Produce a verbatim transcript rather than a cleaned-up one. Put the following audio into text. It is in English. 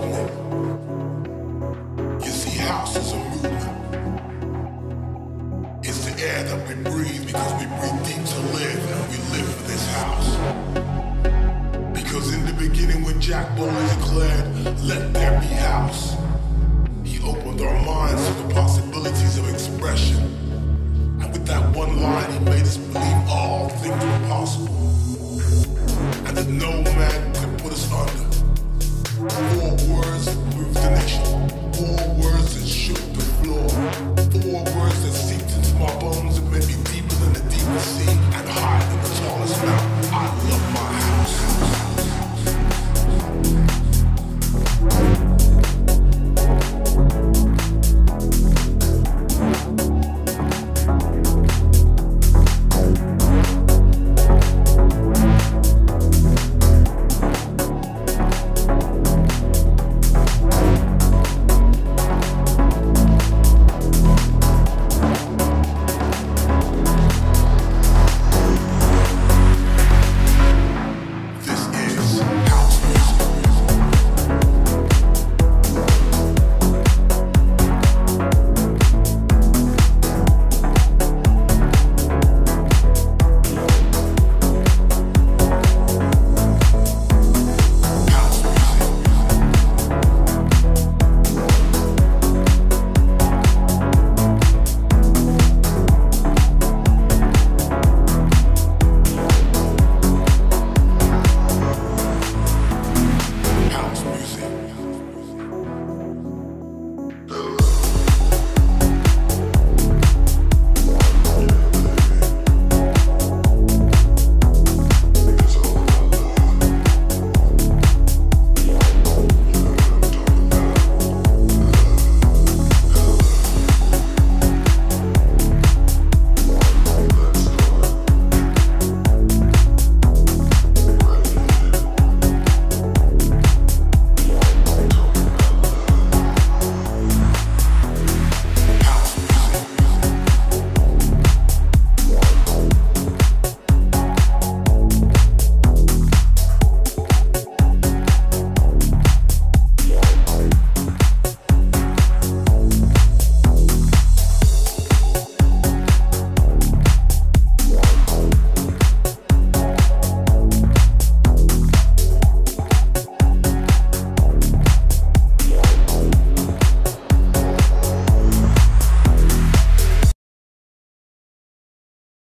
movement. You see, house is a movement. It's the air that we breathe because we breathe deep to live, and we live for this house. Because in the beginning when Jack Bowen declared, let there be house, he opened our minds to the possibilities of expression. And with that one line, he made us believe all things were possible. And that no man could put us under. Four words